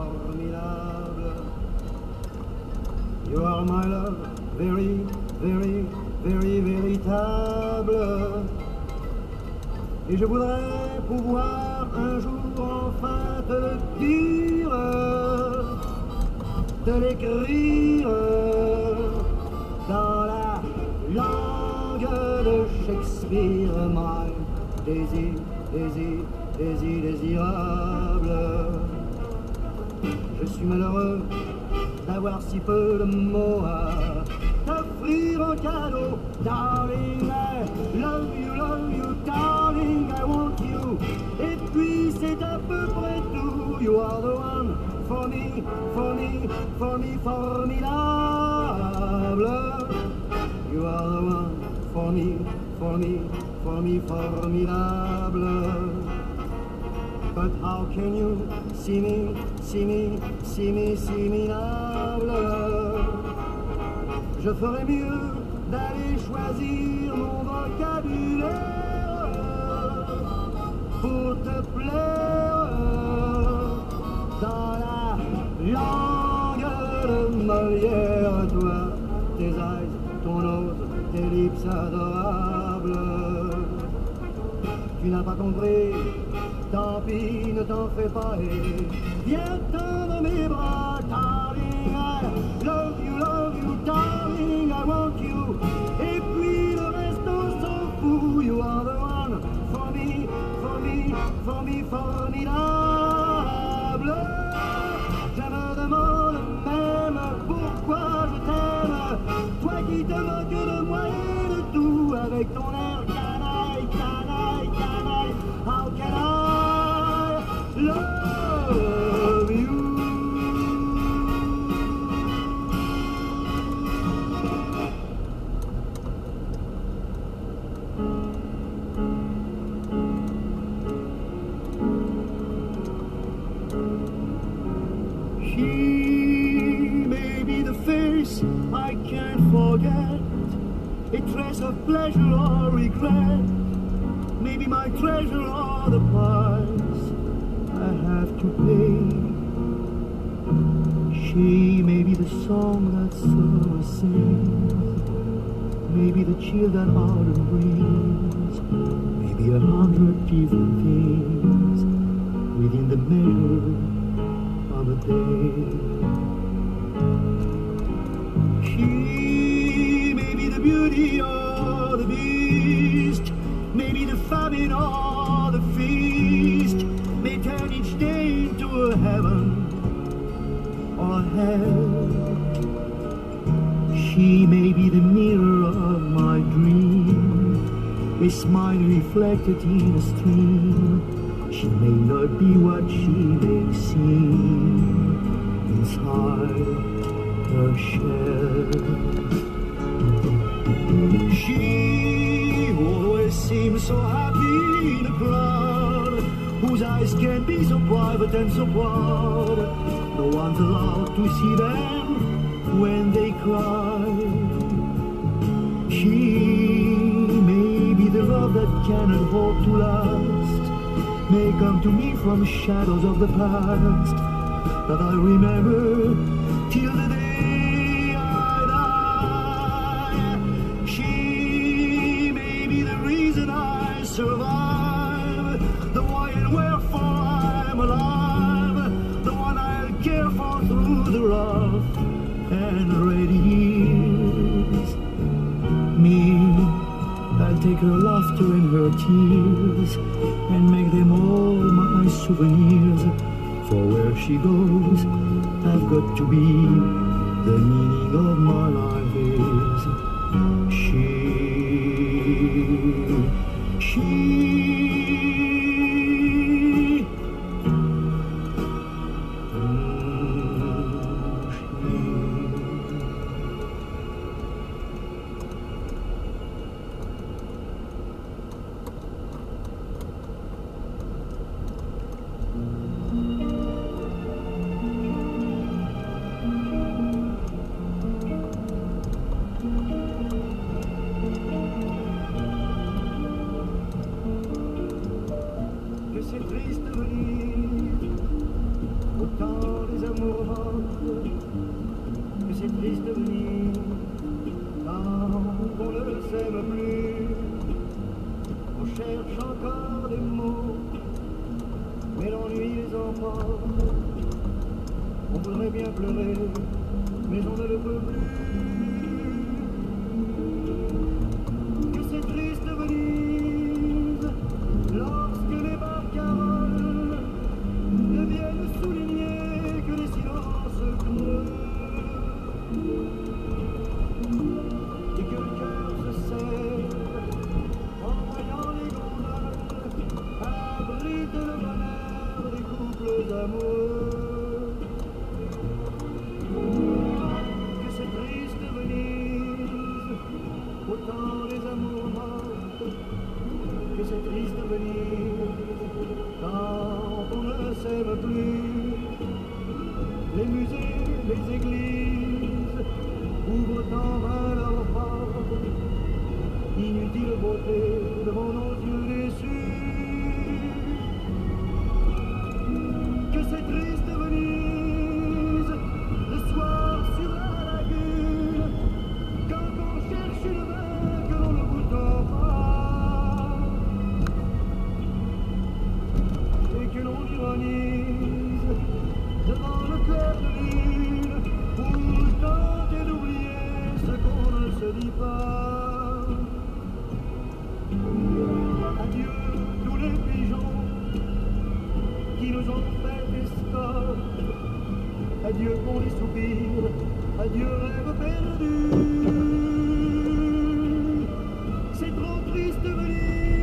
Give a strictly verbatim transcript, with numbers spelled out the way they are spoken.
formidable. You are my love, very, very, very véritable. Et je voudrais pouvoir un jour enfin te le dire, te l'écrire dans la langue de Shakespeare. My désir, désir, désir, désirable. Je suis malheureux d'avoir si peu de mots à t'offrir en cadeau. Darling, I love you, love you, darling, I want you. Et puis c'est à peu près tout. You are the one for me, for me, for me, formidable. You are the one for me, for me, for me, formidable. But how can you see me, see me, see me, see me minable? Je ferais mieux d'aller choisir mon vocabulaire pour te plaire dans la langue de Molière. Toi, tes eyes, ton nose, tes lips adorables. Tu n'as pas compris, tant pis, ne t'en fais pas et viens tendre mes bras. Darling, I love you, love you, darling, I want you. Et puis le reste on s'en fout. You are the one for me, for me, for me, formidable. Je me demande même pourquoi je t'aime, toi qui te moques de moi et de tout, avec ton air canaille, canaille, canaille. How can I love you? She may be the face I can't forget, a trace of pleasure or regret, maybe my treasure or the price I have to pay. She may be the song that summer sings, maybe the chill that autumn brings, maybe a hundred different things within the measure of a day. She may be the beauty or the beast, maybe the famine or the feast, may turn each day into a heaven or hell. She may be the mirror of my dream, a smile reflected in a stream. She may not be what she may seem inside her shell. She always seems so happy in a crowd, whose eyes can be so private and so proud. No one's allowed to see them when they cry. She may be the love that cannot hope to last, may come to me from shadows of the past that I remember till the day I die. She may be the reason I survive, the why and wherefore I'm alive, the one I'll care for through the rough and ready years. Me, I'll take her laughter and her tears and make them all my souvenirs. For where she goes, I've got to be. The meaning of my life is she, she. enfants. On voudrait bien pleurer, mais on ne le peut plus. Que c'est triste Venise, lorsque les barcaroles ne viennent souligner que les silences creux. Et que le cœur se serre en voyant les gondoles abritent le bonheur des couples amoureux. Que c'est triste Venise, autant les amours morts. Que c'est triste Venise, quand on ne s'aime plus. Les musées, les églises ouvrent en vain leurs portes. Inutile beauté devant nos yeux déçus. Que c'est triste Venise, le soir sur la lagune, quand on cherche une main que l'on ne goûte pas, et que l'on ironise devant le clair de lune pour tenter d'oublier ce qu'on ne se dit pas. Adieu tous les pigeons qui nous ont fait escorte. Adieu pour les soupirs, adieu rêve perdu. C'est trop triste Venise.